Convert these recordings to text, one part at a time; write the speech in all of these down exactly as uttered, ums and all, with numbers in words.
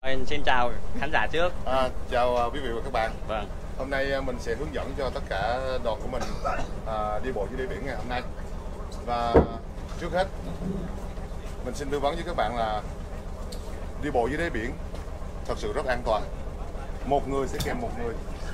Xin chào khán giả trước. À, chào quý vị và các bạn. Vâng. Hôm nay mình sẽ hướng dẫn cho tất cả đoàn của mình à, đi bộ dưới đáy biển ngày hôm nay. Và trước hết mình xin tư vấn với các bạn là đi bộ dưới đáy biển thật sự rất an toàn. Một người sẽ kèm một người.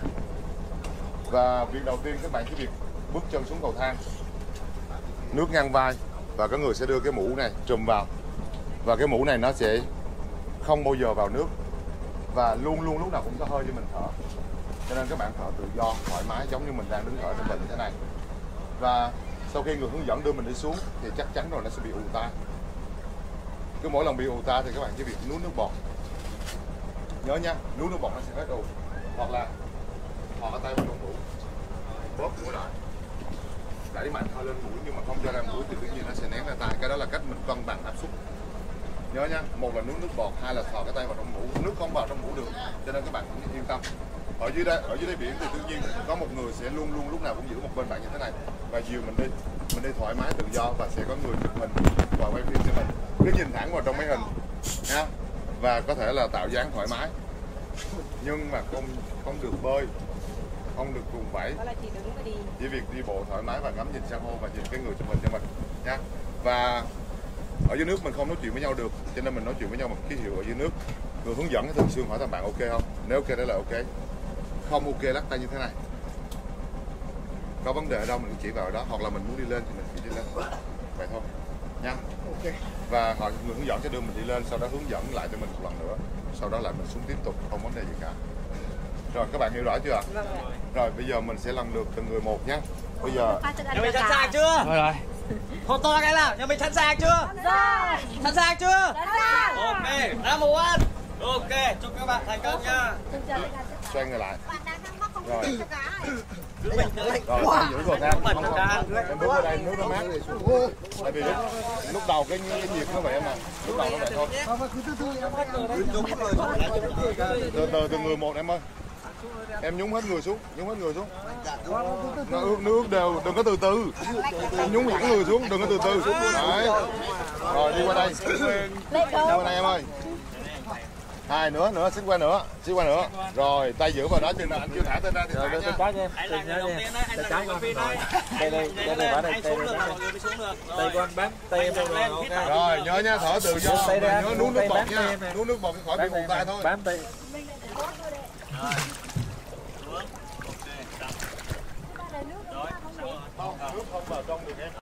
Và việc đầu tiên các bạn chỉ việc bước chân xuống cầu thang, nước ngang vai và các người sẽ đưa cái mũ này trùm vào. Và cái mũ này nó sẽ không bao giờ vào nước và luôn luôn lúc nào cũng có hơi cho mình thở, cho nên các bạn thở tự do thoải mái giống như mình đang đứng thở trên bờ như thế này. Và sau khi người hướng dẫn đưa mình đi xuống thì chắc chắn rồi nó sẽ bị ù tai. Cứ mỗi lần bị ù tai thì các bạn chỉ việc nuốt nước bọt, nhớ nha, nuốt nước bọt nó sẽ hết ù, hoặc là thò cái tay vào trong mũi, bóp mũi lại, đẩy mạnh hơi lên mũi nhưng mà không cho ra mũi thì tự nhiên nó sẽ nén ra tai. Cái đó là cách mình cân bằng áp suất. Nhớ nha, một là nuốt nước bọt, hai là thò cái tay vào trong mũ. Nước không vào trong mũ được, cho nên các bạn cũng yên tâm. Ở dưới đây, ở dưới đáy biển thì tự nhiên có một người sẽ luôn luôn lúc nào cũng giữ một bên bạn như thế này và dìu mình đi, mình đi thoải mái tự do và sẽ có người chụp mình và quay phim cho mình. Cứ nhìn thẳng vào trong máy hình nha, và có thể là tạo dáng thoải mái, nhưng mà không không được bơi, không được vùng vẫy, chỉ việc đi bộ thoải mái và ngắm nhìn san hô và nhìn cái người chụp hình cho mình nha. Và ở dưới nước mình không nói chuyện với nhau được, cho nên mình nói chuyện với nhau bằng ký hiệu ở dưới nước. Người hướng dẫn thường xuyên hỏi thằng bạn ok không, nếu ok đó là ok, không ok lắc tay như thế này. Có vấn đề ở đâu mình chỉ vào đó, hoặc là mình muốn đi lên thì mình chỉ đi lên, vậy thôi nha. Ok. Và họ người hướng dẫn sẽ đưa mình đi lên, sau đó hướng dẫn lại cho mình một lần nữa, sau đó lại mình xuống tiếp tục, không vấn đề gì cả. Rồi các bạn hiểu rõ chưa? Rồi bây giờ mình sẽ lần lượt từng người một nhé. Bây giờ Nhà mình sẵn sàng chưa? Rồi rồi. Hô to cái nào, nhà mình sẵn sàng chưa? Sẵn Sẵn sàng chưa? Sẵn sàng. Ok, number one. Ok, chúc các bạn thành công nha. xoay người lại. Rồi. Giữ bình tĩnh. Rồi, giữ cầu thang. Em bước vào đây, nước nó mát. Tại vì lúc, lúc đầu cái, cái nhiệt nó vậy em à. Lúc đầu nó vậy thôi. Từ từ từ người một em ơi. Em nhúng hết người xuống, nhúng hết người xuống. Nó ướt, nó ướt đều, đừng có từ từ. Em nhúng hẳn người xuống, đừng có từ từ. Đấy. Rồi đi qua đây. Đi qua đây em ơi. Hai nữa, nữa, xích qua nữa, xích qua nữa. Rồi, tay giữ vào đó, chừng nào anh chưa thả tay ra thì thả nha. Trái nha. Anh là người đầu tiên đấy, anh là người pin đấy. Đây đây, đây đây, đây xuống được, mọi người mới xuống được. Tay con bám, tay em rồi. Rồi, nhớ nha, thở tự do. Nhớ nuốt nước bọt nha. Nuốt nước bọt khỏi bị ù tai thôi. Bám tay. Rồi. Không, nước không vào trong được em.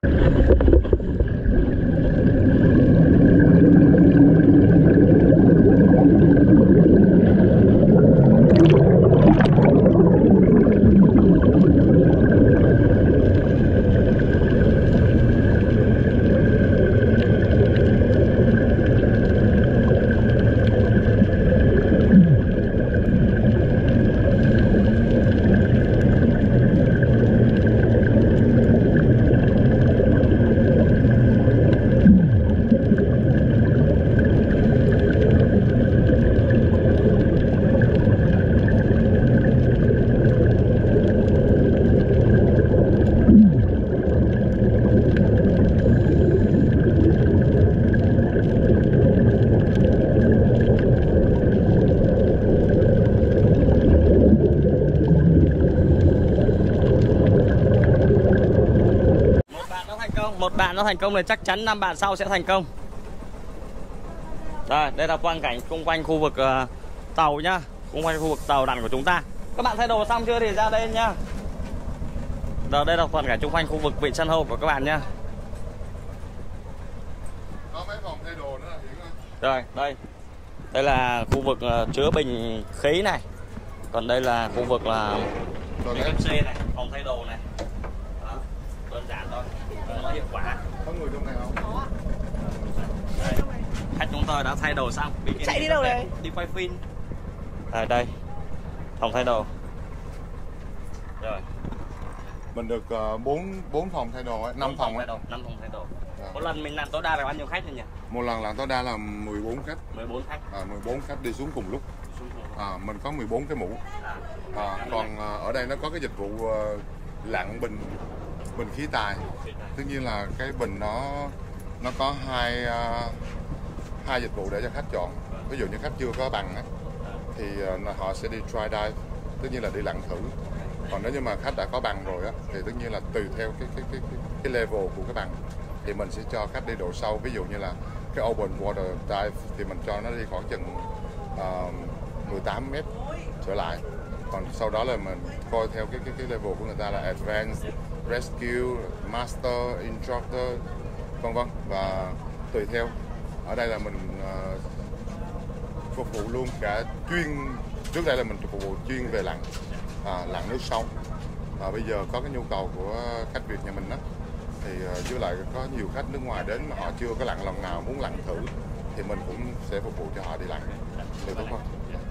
Một bạn nó thành công thì chắc chắn năm bạn sau sẽ thành công. Đây, đây là quang cảnh xung quanh khu vực uh, tàu nhá, xung quanh khu vực tàu đặn của chúng ta. Các bạn thay đồ xong chưa thì ra đây nhá. Rồi, đây là quang cảnh xung quanh khu vực vịnh san hô của các bạn nhá. Có mấy phòng thay đồ nữa là Hiển ơi. Rồi, đây. Đây là khu vực uh, chứa bình khí này. Còn đây là khu vực là bê ép xê này, phòng thay đồ này. Đó, đơn giản thôi. Nó hiệu quả. Có người trong này không? Đây. Khách chúng tôi đã thay đồ xong. Chạy đi đâu đấy? Đi quay phim. À, đây. Phòng thay đồ. Rồi. Mình được bốn uh, bốn phòng thay đồ ấy, năm phòng ấy. năm phòng thay đồ. Dạ. Một lần mình làm tối đa là bao nhiêu khách rồi nhỉ? Một lần làm tối đa là mười bốn khách. mười bốn khách. À, mười bốn khách đi xuống cùng lúc. À, mình có mười bốn cái mũ. À, còn uh, ở đây nó có cái dịch vụ uh, lặn bình bình khí tài. Tất nhiên là cái bình nó nó có hai uh, hai dịch vụ để cho khách chọn. ví dụ như khách chưa có bằng á, thì uh, họ sẽ đi try dive, tất nhiên là đi lặn thử. Còn nếu như mà khách đã có bằng rồi á, thì tất nhiên là tùy theo cái cái cái cái, cái level của cái bằng thì mình sẽ cho khách đi độ sâu. Ví dụ như là cái open water dive thì mình cho nó đi khoảng chừng uh, mười tám mét trở lại. Còn sau đó là mình coi theo cái cái cái level của người ta là advanced, rescue, master, instructor, vân vân, và tùy theo. Ở đây là mình uh, phục vụ luôn cả chuyên, trước đây là mình phục vụ chuyên về lặn à, lặn nước sâu. Và bây giờ có cái nhu cầu của khách Việt nhà mình đó, thì uh, với lại có nhiều khách nước ngoài đến mà họ chưa có lặn lần nào, muốn lặn thử thì mình cũng sẽ phục vụ cho họ đi lặn, được đúng không?